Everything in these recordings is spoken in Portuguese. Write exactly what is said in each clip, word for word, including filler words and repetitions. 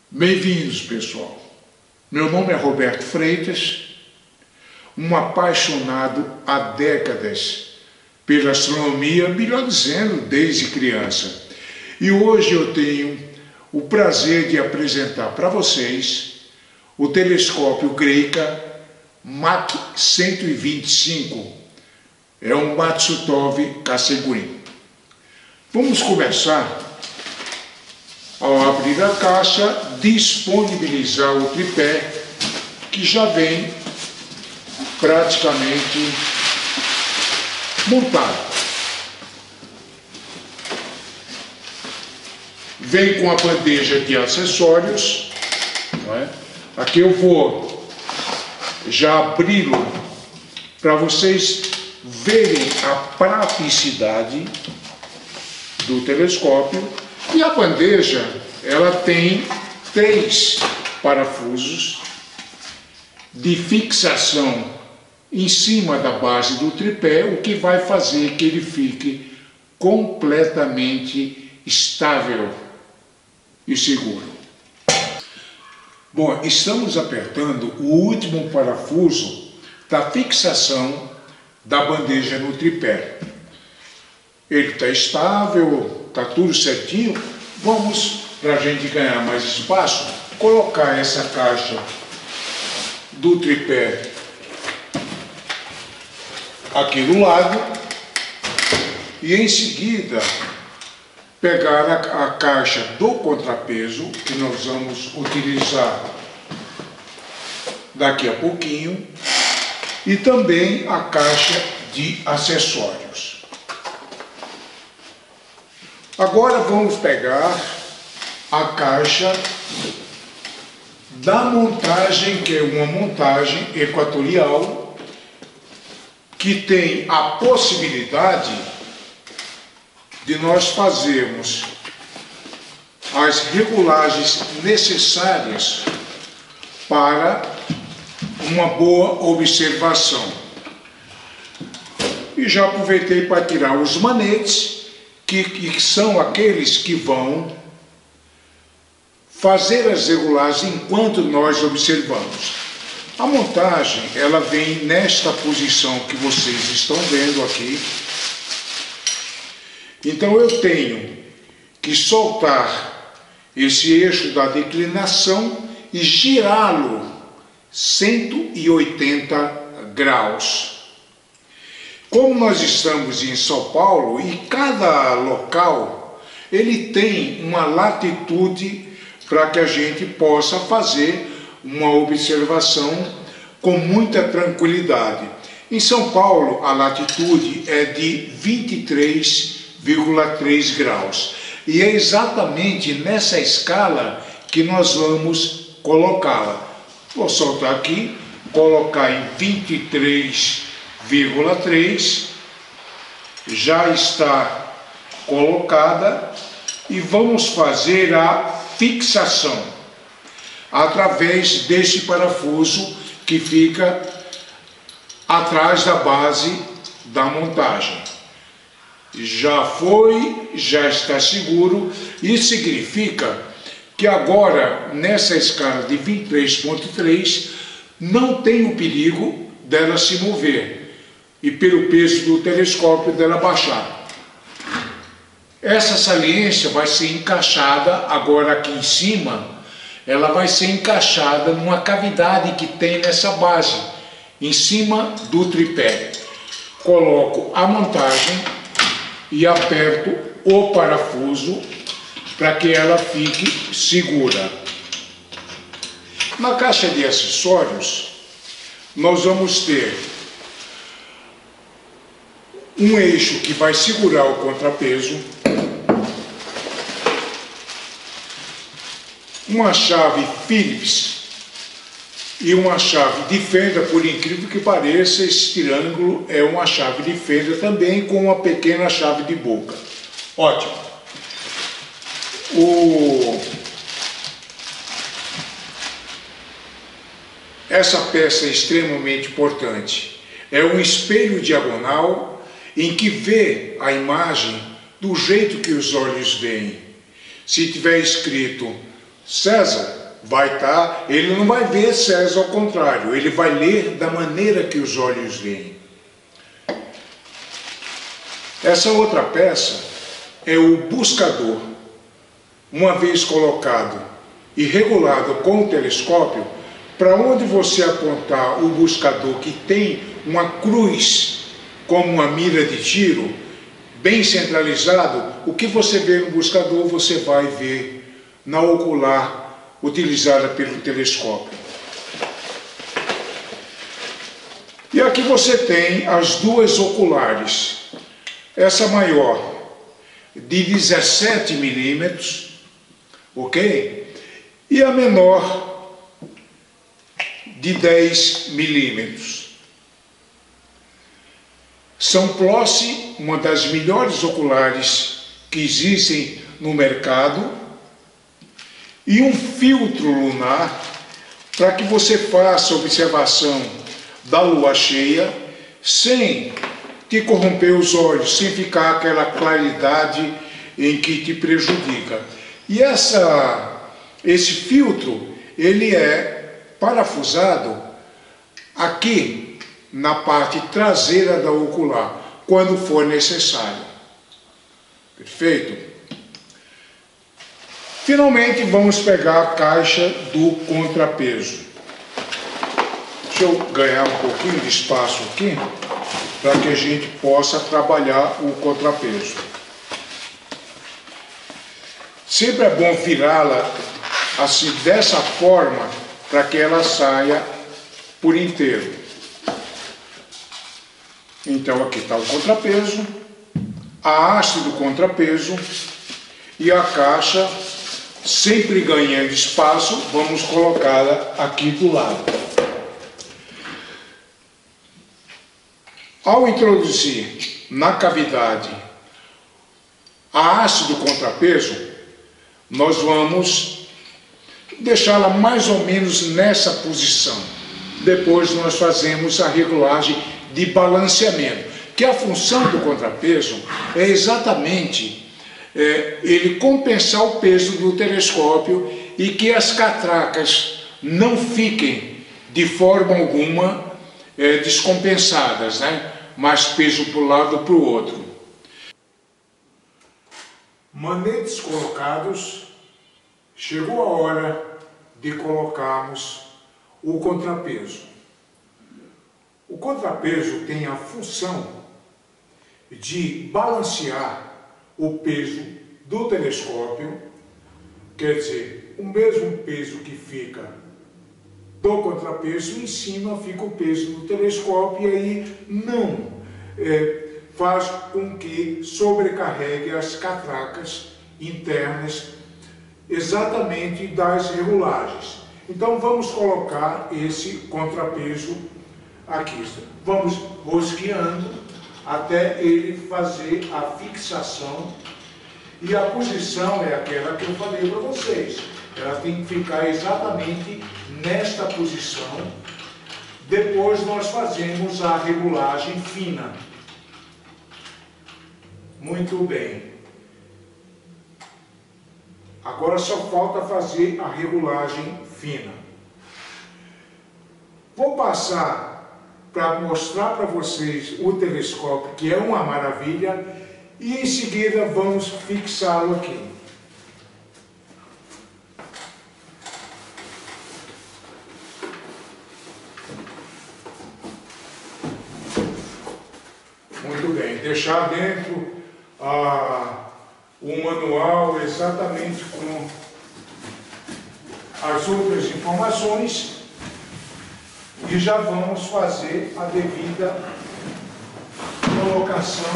Bem-vindos, pessoal. Meu nome é Roberto Freitas, um apaixonado há décadas pela astronomia, melhor dizendo, desde criança. E hoje eu tenho o prazer de apresentar para vocês o telescópio Greika Mach cento e vinte e cinco. É um Matsutov Kasseguin. Vamos começar, ao abrir a caixa, disponibilizar o tripé, que já vem praticamente montado. Vem com a bandeja de acessórios, não é? Aqui eu vou já abri-lo para vocês verem a praticidade do telescópio. E a bandeja, ela tem três parafusos de fixação em cima da base do tripé, o que vai fazer que ele fique completamente estável e seguro. Bom, estamos apertando o último parafuso da fixação da bandeja no tripé. Ele está estável, está tudo certinho. Vamos, para a gente ganhar mais espaço, colocar essa caixa do tripé aqui do lado e em seguida pegar a, a caixa do contrapeso, que nós vamos utilizar daqui a pouquinho, e também a caixa de acessórios. Agora vamos pegar a caixa da montagem, que é uma montagem equatorial, que tem a possibilidade de nós fazermos as regulagens necessárias para uma boa observação. E já aproveitei para tirar os manetes, Que, que são aqueles que vão fazer as regulagens enquanto nós observamos. A montagem, ela vem nesta posição que vocês estão vendo aqui. Então eu tenho que soltar esse eixo da declinação e girá-lo cento e oitenta graus. Como nós estamos em São Paulo e cada local ele tem uma latitude para que a gente possa fazer uma observação com muita tranquilidade. Em São Paulo a latitude é de vinte e três vírgula três graus e é exatamente nessa escala que nós vamos colocá-la. Vou soltar aqui, colocar em vinte e três vírgula três, já está colocada e vamos fazer a fixação através deste parafuso que fica atrás da base da montagem. Já foi, já está seguro. Isso significa que agora nessa escala de vinte e três vírgula três não tem o perigo dela se mover e pelo peso do telescópio dela baixar. Essa saliência vai ser encaixada agora aqui em cima, ela vai ser encaixada numa cavidade que tem nessa base, em cima do tripé. Coloco a montagem e aperto o parafuso para que ela fique segura. Na caixa de acessórios, nós vamos ter um eixo que vai segurar o contrapeso, uma chave Phillips e uma chave de fenda. Por incrível que pareça, esse triângulo é uma chave de fenda também, com uma pequena chave de boca. Ótimo. O... Essa peça é extremamente importante. É um espelho diagonal em que vê a imagem do jeito que os olhos veem. Se tiver escrito César vai estar, ele não vai ver César ao contrário, ele vai ler da maneira que os olhos leem. Essa outra peça é o buscador. Uma vez colocado e regulado com o telescópio, para onde você apontar o buscador, que tem uma cruz como uma mira de tiro, bem centralizado, o que você vê no buscador, você vai ver na ocular utilizada pelo telescópio. E aqui você tem as duas oculares. Essa maior, de dezessete milímetros, ok? E a menor, de dez milímetros. São Plossi, uma das melhores oculares que existem no mercado, e um filtro lunar para que você faça observação da lua cheia sem te corromper os olhos, sem ficar aquela claridade em que te prejudica. E essa, esse filtro, ele é parafusado aqui na parte traseira da ocular, quando for necessário. Perfeito? Finalmente, vamos pegar a caixa do contrapeso. Deixa eu ganhar um pouquinho de espaço aqui, para que a gente possa trabalhar o contrapeso. Sempre é bom virá-la assim, dessa forma, para que ela saia por inteiro. Então aqui está o contrapeso, a haste do contrapeso e a caixa, sempre ganhando espaço, vamos colocá-la aqui do lado. Ao introduzir na cavidade a haste do contrapeso, nós vamos deixá-la mais ou menos nessa posição. Depois nós fazemos a regulagem de balanceamento, que a função do contrapeso é exatamente é, ele compensar o peso do telescópio e que as catracas não fiquem de forma alguma é, descompensadas, né? Mais peso para um lado ou para o outro. Manetes colocados, chegou a hora de colocarmos o contrapeso. O contrapeso tem a função de balancear o peso do telescópio, quer dizer, o mesmo peso que fica do contrapeso, em cima fica o peso do telescópio e aí não é, faz com que sobrecarregue as catracas internas exatamente das regulagens. Então vamos colocar esse contrapeso aqui. Vamos rosqueando até ele fazer a fixação e a posição é aquela que eu falei para vocês. Ela tem que ficar exatamente nesta posição. Depois nós fazemos a regulagem fina. Muito bem. Agora só falta fazer a regulagem fina. Vou passar para mostrar para vocês o telescópio, que é uma maravilha, e em seguida vamos fixá-lo aqui. Muito bem, deixar dentro ah, o manual exatamente com as outras informações e já vamos fazer a devida colocação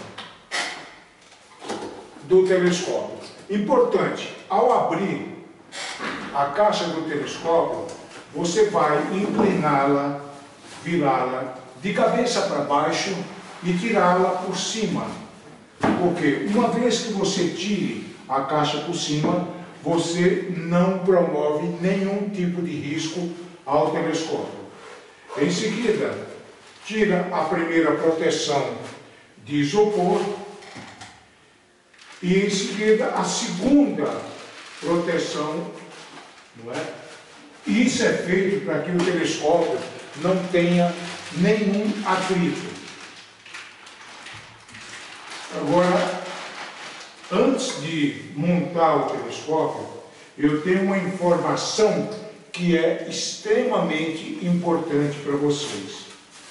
do telescópio. Importante, ao abrir a caixa do telescópio, você vai incliná-la, virá-la de cabeça para baixo e tirá-la por cima. Porque uma vez que você tire a caixa por cima, você não promove nenhum tipo de risco ao telescópio. Em seguida, tira a primeira proteção de isopor e em seguida a segunda proteção não é? Isso é feito para que o telescópio não tenha nenhum atrito. Agora, antes de montar o telescópio, eu tenho uma informação que é extremamente importante para vocês.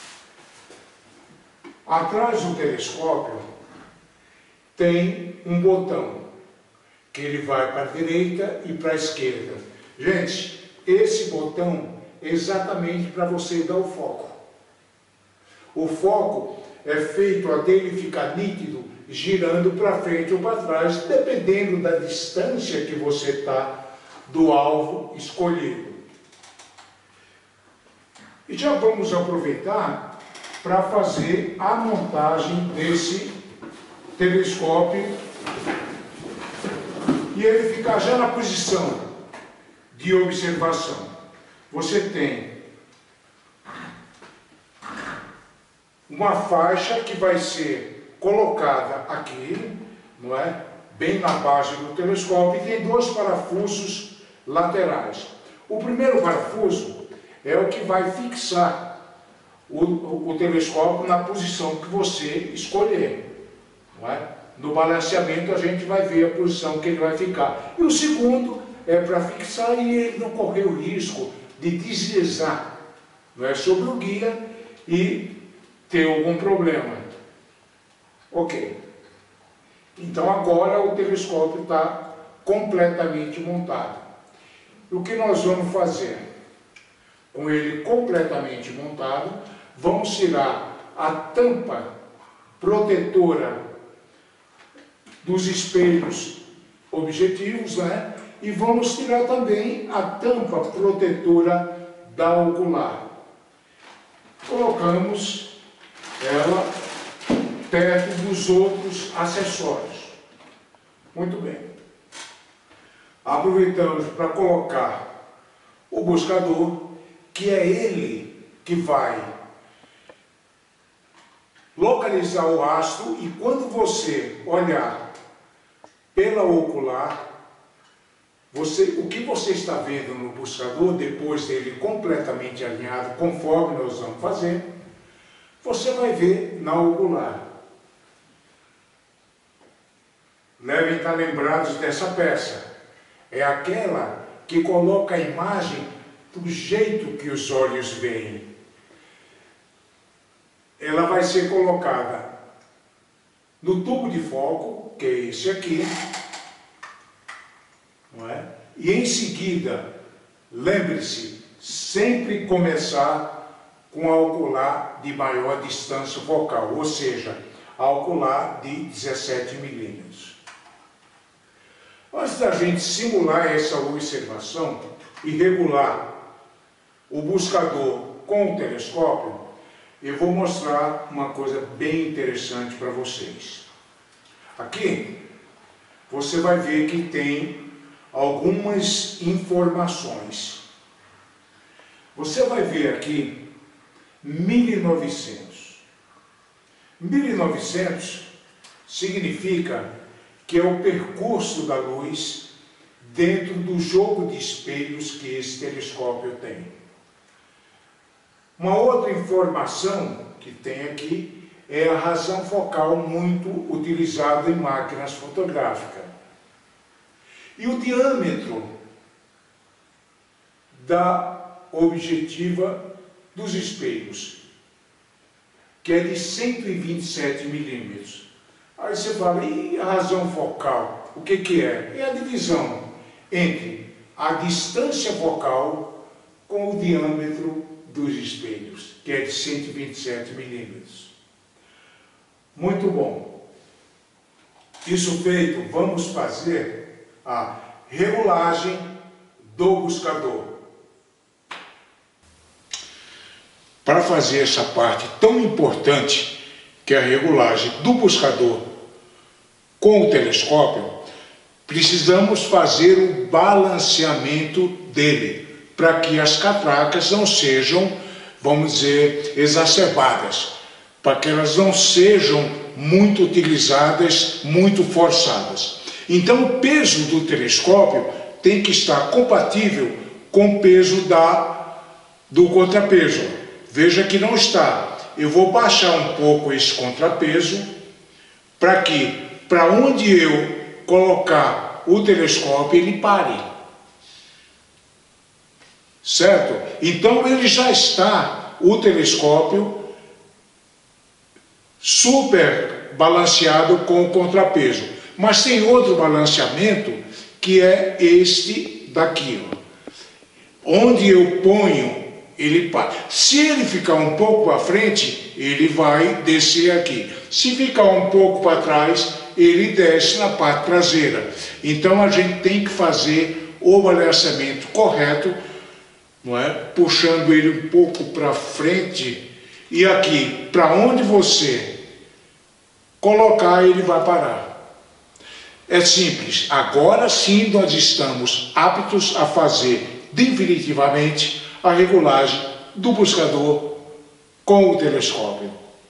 Atrás do telescópio tem um botão, que ele vai para a direita e para a esquerda. Gente, esse botão é exatamente para você dar o foco. O foco é feito até ele ficar nítido, girando para frente ou para trás, dependendo da distância que você está do alvo escolhido. E já vamos aproveitar para fazer a montagem desse telescópio e ele ficar já na posição de observação. Você tem uma faixa que vai ser colocada aqui, não é? Bem na base do telescópio, e tem dois parafusos laterais. O primeiro parafuso é o que vai fixar o, o, o telescópio na posição que você escolher, não é? No balanceamento a gente vai ver a posição que ele vai ficar. E o segundo é para fixar e ele não correr o risco de deslizar, não é, sobre o guia e ter algum problema. Ok. Então agora o telescópio está completamente montado. O que nós vamos fazer? Com ele completamente montado, vamos tirar a tampa protetora dos espelhos objetivos, né? E vamos tirar também a tampa protetora da ocular. Colocamos ela perto dos outros acessórios. Muito bem. Aproveitamos para colocar o buscador, que é ele que vai localizar o astro, e quando você olhar pela ocular, você, o que você está vendo no buscador, depois dele completamente alinhado, conforme nós vamos fazer, você vai ver na ocular. Devem estar lembrados dessa peça. É aquela que coloca a imagem do jeito que os olhos veem. Ela vai ser colocada no tubo de foco, que é esse aqui, não é? E em seguida, lembre-se, sempre começar com a ocular de maior distância focal, ou seja, a ocular de dezessete milímetros. Antes da gente simular essa observação e regular o buscador com o telescópio, eu vou mostrar uma coisa bem interessante para vocês. Aqui, você vai ver que tem algumas informações. Você vai ver aqui mil e novecentos. mil e novecentos significa que é o percurso da luz dentro do jogo de espelhos que esse telescópio tem. Uma outra informação que tem aqui é a razão focal muito utilizada em máquinas fotográficas. E o diâmetro da objetiva dos espelhos, que é de cento e vinte e sete milímetros. Aí você fala, e a razão focal? O que que é? É a divisão entre a distância focal com o diâmetro dos espelhos, que é de cento e vinte e sete milímetros. Muito bom. Isso feito, vamos fazer a regulagem do buscador. Para fazer essa parte tão importante, que é a regulagem do buscador com o telescópio, precisamos fazer o balanceamento dele, para que as catracas não sejam, vamos dizer, exacerbadas, para que elas não sejam muito utilizadas, muito forçadas. Então o peso do telescópio tem que estar compatível com o peso da, do contrapeso. Veja que não está. Eu vou baixar um pouco esse contrapeso para que, para onde eu colocar o telescópio, ele pare. Certo? Então ele já está, o telescópio, super balanceado com o contrapeso. Mas tem outro balanceamento que é este daqui, ó. Onde eu ponho, ele para. Se ele ficar um pouco para frente, ele vai descer aqui. Se ficar um pouco para trás, ele desce na parte traseira. Então a gente tem que fazer o balanceamento correto, não é? Puxando ele um pouco para frente, e aqui, para onde você colocar, ele vai parar. É simples. Agora sim nós estamos aptos a fazer definitivamente a regulagem do buscador com o telescópio.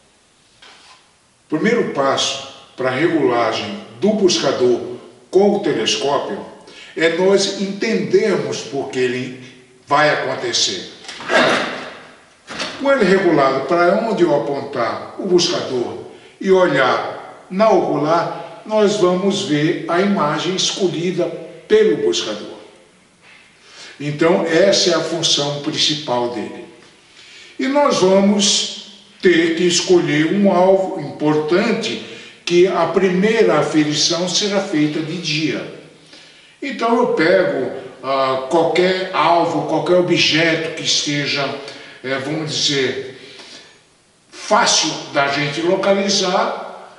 O primeiro passo para a regulagem do buscador com o telescópio é nós entendermos por que ele vai acontecer. Com ele regulado para onde eu apontar o buscador e olhar na ocular, nós vamos ver a imagem escolhida pelo buscador. Então, essa é a função principal dele. E nós vamos ter que escolher um alvo importante, que a primeira aferição será feita de dia. Então, eu pego ah, qualquer alvo, qualquer objeto que esteja, eh, vamos dizer, fácil da gente localizar.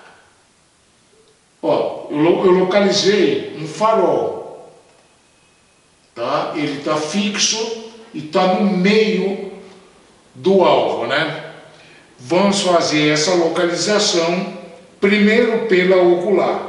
Ó, eu, eu localizei um farol. Tá? Ele está fixo e está no meio do alvo, né? Vamos fazer essa localização primeiro pela ocular.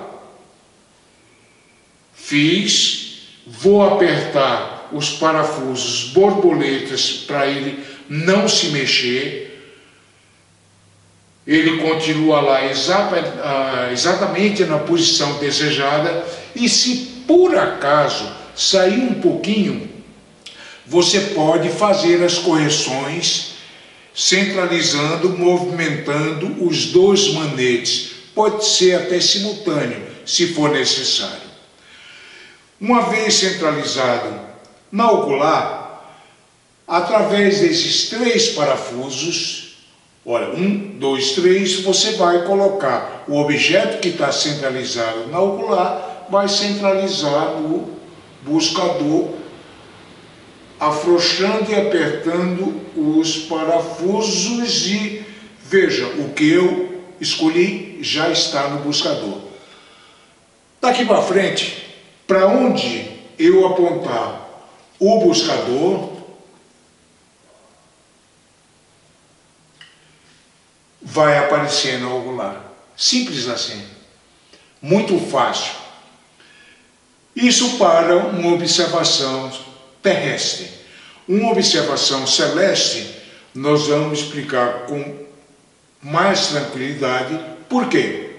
Fiz, vou apertar os parafusos borboletas para ele não se mexer. Ele continua lá exata, exatamente na posição desejada, e se por acaso sair um pouquinho, você pode fazer as correções centralizando, movimentando os dois manetes. Pode ser até simultâneo, se for necessário. Uma vez centralizado na ocular, através desses três parafusos, olha, um, dois, três, você vai colocar o objeto que está centralizado na ocular, vai centralizar no buscador, afrouxando e apertando os parafusos, e veja, o que eu escolhi já está no buscador. Daqui para frente, para onde eu apontar o buscador, vai aparecer na ocular. Simples assim. Muito fácil. Isso para uma observação terrestre. Uma observação celeste, nós vamos explicar com mais tranquilidade por quê.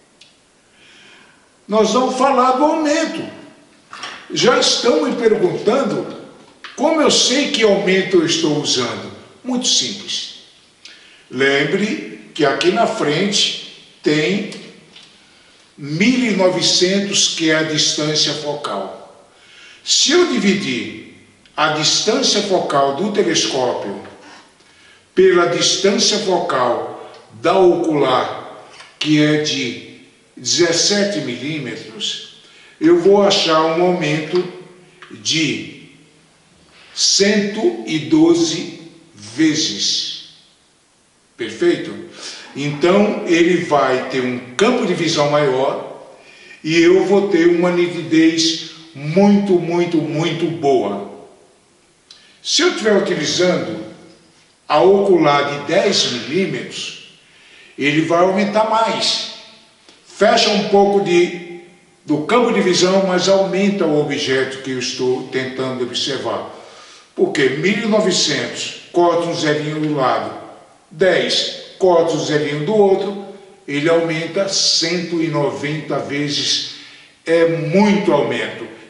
Nós vamos falar do aumento. Já estão me perguntando como eu sei que aumento eu estou usando. Muito simples. Lembre que aqui na frente tem mil e novecentos, que é a distância focal. Se eu dividir a distância focal do telescópio pela distância focal da ocular, que é de dezessete milímetros, eu vou achar um aumento de cento e doze vezes. Perfeito? Então, ele vai ter um campo de visão maior e eu vou ter uma nitidez muito, muito, muito boa. Se eu estiver utilizando a ocular de dez milímetros, ele vai aumentar mais. Fecha um pouco de, do campo de visão, mas aumenta o objeto que eu estou tentando observar. Porque mil e novecentos, corta um zerinho do lado, dez, corta o zerinho do outro, ele aumenta cento e noventa vezes. É muito aumento.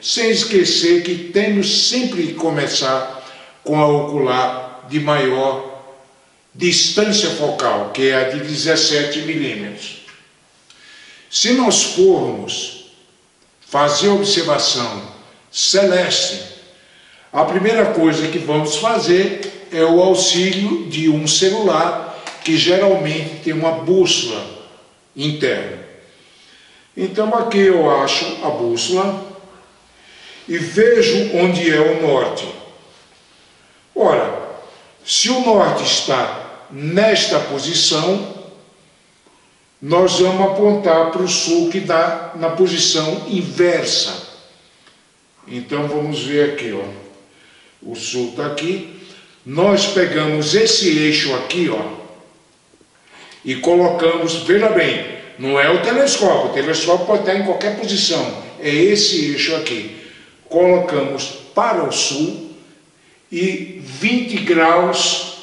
sem esquecer que temos sempre que começar com a ocular de maior distância focal, que é a de dezessete milímetros. Se nós formos fazer observação celeste, a primeira coisa que vamos fazer é o auxílio de um celular, que geralmente tem uma bússola interna. Então aqui eu acho a bússola e vejo onde é o norte. Ora, se o norte está nesta posição, nós vamos apontar para o sul, que dá na posição inversa. Então vamos ver aqui, ó. O sul está aqui. Nós pegamos esse eixo aqui, ó, e colocamos, veja bem, não é o telescópio, o telescópio pode estar em qualquer posição, é esse eixo aqui. Colocamos para o sul e vinte graus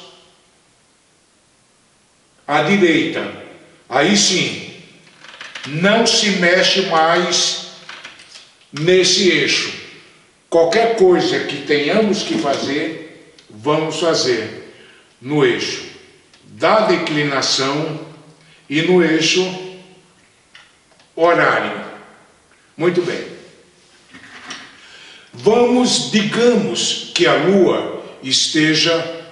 à direita. Aí sim, não se mexe mais nesse eixo. Qualquer coisa que tenhamos que fazer, vamos fazer no eixo da declinação e no eixo horário. Muito bem. Vamos, digamos que a Lua esteja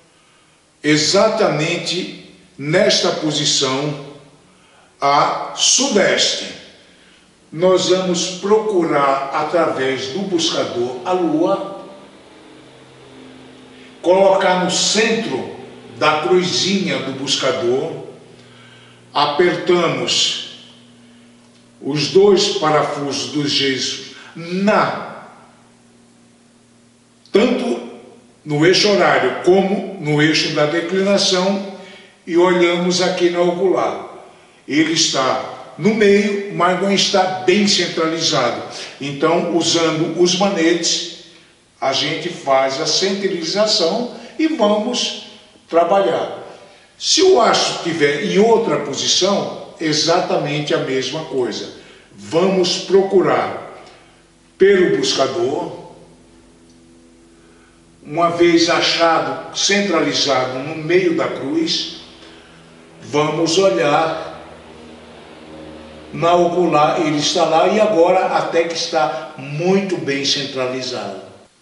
exatamente nesta posição a sudeste. Nós vamos procurar, através do buscador, a Lua, colocar no centro da cruzinha do buscador, apertamos os dois parafusos dos gestos na, tanto no eixo horário como no eixo da declinação, e olhamos aqui na ocular. Ele está no meio, mas não está bem centralizado. Então, usando os manetes, a gente faz a centralização e vamos trabalhar. Se o astro estiver em outra posição, exatamente a mesma coisa. Vamos procurar pelo buscador, uma vez achado, centralizado no meio da cruz, vamos olhar na ocular, ele está lá, e agora até que está muito bem centralizado.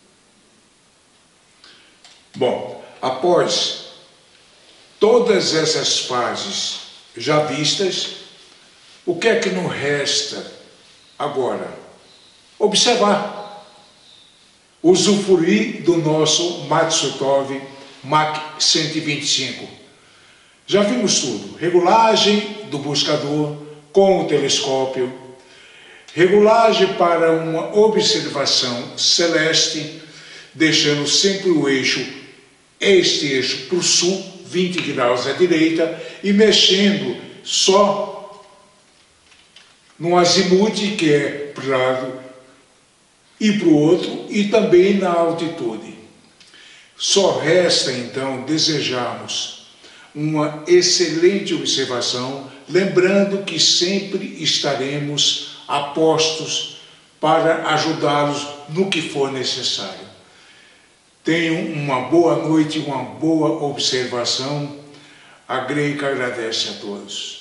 Bom, após todas essas fases já vistas, o que é que nos resta agora? Observar, usufruir do nosso Maksutov Mach cento e vinte e cinco. Já vimos tudo: regulagem do buscador com o telescópio, regulagem para uma observação celeste, deixando sempre o eixo, este eixo para o sul, vinte graus à direita, e mexendo só no azimuth, que é para um lado e para o outro, e também na altitude. Só resta então desejarmos uma excelente observação, lembrando que sempre estaremos a postos para ajudá-los no que for necessário. Tenham uma boa noite, uma boa observação. A Greica agradece a todos.